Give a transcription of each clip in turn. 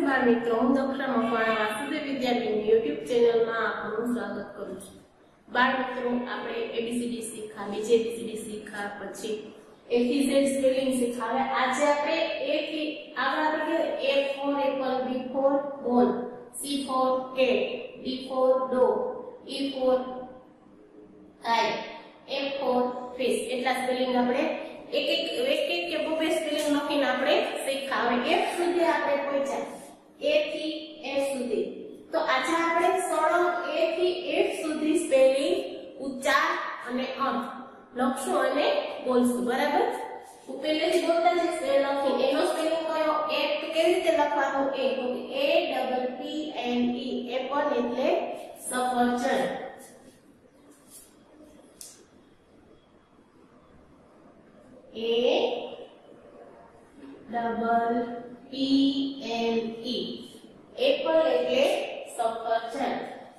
નમસ્કાર મિત્રો, હું દક્ષા મકવાણા વાસુદેવ વિદ્યાપીઠની યુટ્યુબ ચેનલમાં આપનું સ્વાગત કરું છું। બાળ મિત્રો, આપણે એબીસીડી શીખા, બીજી એબીસીડી શીખા, પછી A થી Z સ્પેલિંગ શીખા। હવે આજે આપણે A થી આગળ આપણે A for apple, B for ball, C for cat, D for dog, E for kite, F for fish એટલા સ્પેલિંગ આપણે એક કે બે સ્પેલિંગ લખીને આપણે શીખા। હવે F સુધી આપણે પહોંચ્યા, A થી F સુધી। તો આજે આપણે સળંગ A થી F સુધી સ્પેલિંગ ઉચ્ચાર અને અર્થ લખશું અને બોલશું, બરાબર? હું પહેલેથી બોલતા જ સ્પેલિંગ લખી, એનો સ્પેલિંગ કયો? A કેવી રીતે લખવાનું? A તો APPLE, એપલ એટલે સફરજન। APPLE, એપલ એટલે સફરજન।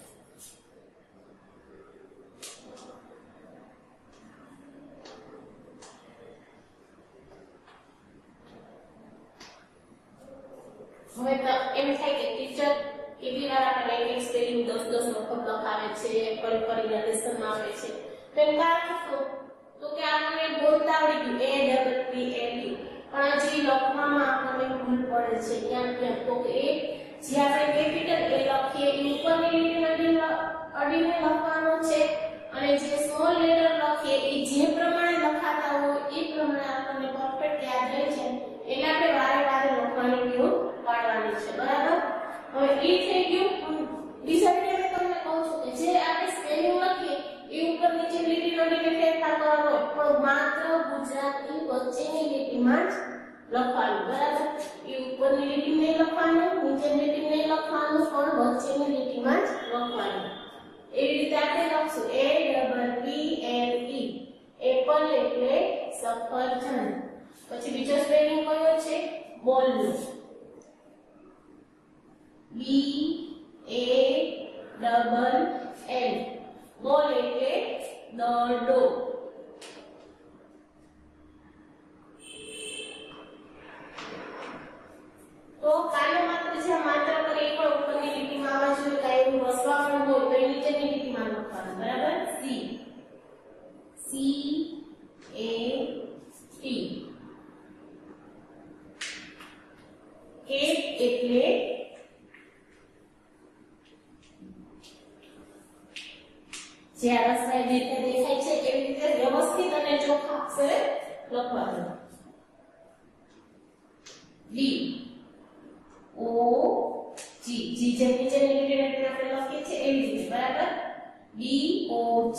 હવે તો એમ થાય કે ટીચર કેટલી વાર આપણે એક સ્પેલિંગ 10 વખત લખાવે છે, ફરી લેસનમાં આવે છે, તો એમ કારણ તો કે આપણને બોલતા આવડી ગયું APPLE, પણ હજી લખવામાં આપણને ભૂલ પડે છે ક્યાં તો કે જે આપણે કેપિટલ A લખીએ એ ઉપરની લીટીમાં અડીને લખવાનો છે, અને જે સ્મોલ લેટર લખીએ એ જે પ્રમાણે લખાતા હોય એ પ્રમાણે આપણને પરફેક્ટ યાદ રહે છે, એટલે આપણે વારે વારે લખવાની ટેવ પાડવાની છે, બરાબર? હવે એ થઈ ગયું। બીજા વિડિયોમાં તમને કહું છું કે જે આપણે સ્પેલિંગ લખીએ એ ઉપર નીચે લીટીનો ફેરફાર કરવાનો હોય, પણ માત્ર ગુજરાતી વચ્ચેની લીટીમાં જ લખવાનું, બરાબર? એ ઉપરની લીટી નહીં લખવાનું, નીચેની લીટી નહીં લખવાનું, પણ વચ્ચેની લીટીમાં જ લખવાનું। એવી રીતે આપણે લખશું APPLE, એપલ એટલે સફરજન। પછી બીજો સ્પેલિંગ કયો છે? બોલ નો, BALL, બોલ એટલે દડો। તો કાયમ માત્ર જે માત્ર પર એક ઉપરની લીટીમાં આવવા જોઈએ, કાયમ વસવાનું હોય તો નીચેની લીટીમાં લખવાનું, બરાબર? CAT, કેટ એટલે જે આ રસ્તા રીતે દેખાય છે એવી રીતે વ્યવસ્થિત અને ચોખ્ખા અક્ષરે લખવાનું। D O G, જે નીચેની લીટીમાં આપણે લખીએ છીએ એવી રીતે, બરાબર? D O G,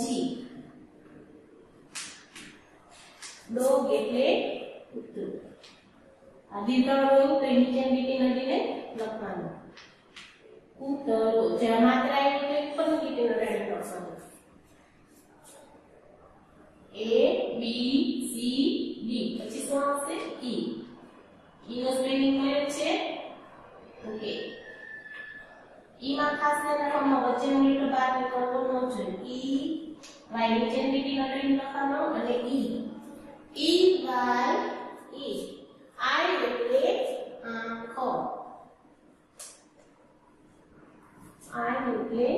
ડોગ એટલે કૂતરું। આ દીકરો હોય તો નીચેની લીટી નદીને લખવાનું, કૂતરો। જે માત્ર આવી તો ઉપરની લીટીનો રેડ લખવાનું, A B C D, પછી શું આવશે? E, E નો સ્પેલિંગ કયો છે? ઓકે, E માં ખાસ ધ્યાન રાખવાનું, વચ્ચેનો લીટો બહાર નીકળવો ન જોઈએ। E Y નીચેની લીટીનો રેડ લખવાનો, અને E Y E, I એટલે આંખો, I એટલે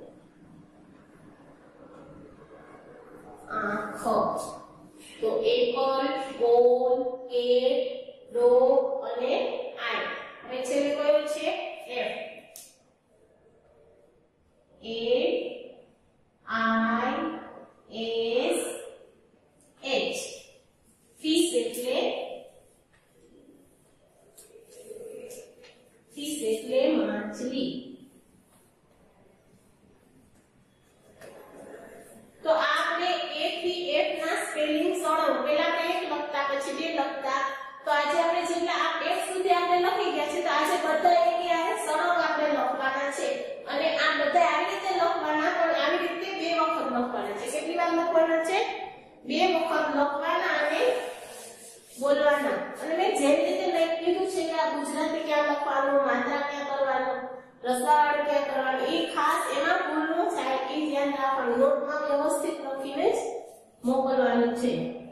આંખો। તો એપલ, બોલ, કેટ, ડોગ અને I। હવે છેલ્લે કયું છે? F, AISH, ફિશ એટલે માછલી। તો આપણે A થી F ના સ્પેલિંગ સળંગ, પહેલા આપણે એક લખતા પછી બે લખતા, તો આજે આપણે જેટલા આ F સુધી આપણે લખી ગયા છે, તો આજે બધા એક સળંગ આપણે લખવાના છે, અને આ બધા આવી રીતે લખવાના, પણ આવી રીતે બે વખત લખવાના છે। કેટલી વાર લખવાના છે? બે વખત લખવાના અને બોલવાના। અને મેં જેમ રીતે મેં કીધું છે કે આ ગુજરાતી ક્યાં લખવાનું, માત્રા ક્યાં કરવાનું, રસાવાળ ક્યાં કરવાનું, એ ખાસ એમાં ભૂલ ન થાય એ ધ્યાન રાખવાનું, નોટમાં વ્યવસ્થિત લખીને જ મોકલવાનું છે।